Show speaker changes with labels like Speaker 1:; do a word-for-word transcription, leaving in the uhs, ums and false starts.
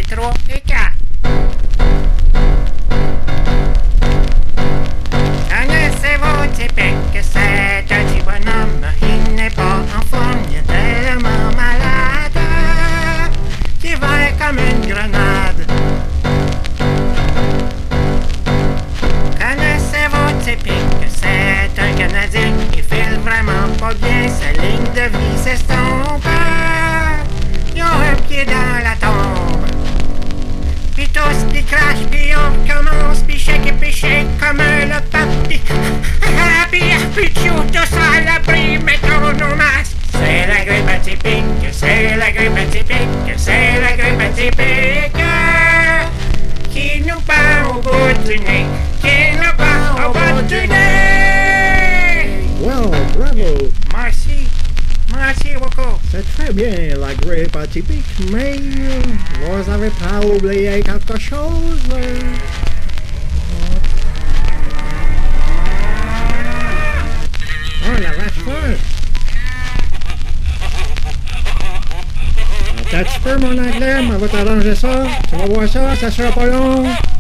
Speaker 1: trois et quatre. Connaissez-vous typique que c'est un petit bonhomme? Il n'est pas en forme, il est tellement malade qu'il va comme une grenade. Connaissez-vous typique que c'est un Canadien? Il file vraiment pas bien, sa ligne de vie s'estompe. Ils ont un pied dans la tombe. Pis tous, pis crash, pis on recommence, pis shake et pis shake comme le pape, pis pis pis tchou, tous à l'abri, mettons nos masques. C'est la grippe atypique, c'est la grippe atypique, c'est la grippe atypique qui nous part au bout du nez, qui nous part au bout du nez.
Speaker 2: Wow, bravo!
Speaker 1: Merci, merci beaucoup.
Speaker 2: C'est très bien la grippe atypique, mais euh, vous avez pas oublié quelque chose? euh? Oh la vache folle! Attends un petit peu mon anglais, on va t'arranger ça. Tu vas voir ça, ça sera pas long.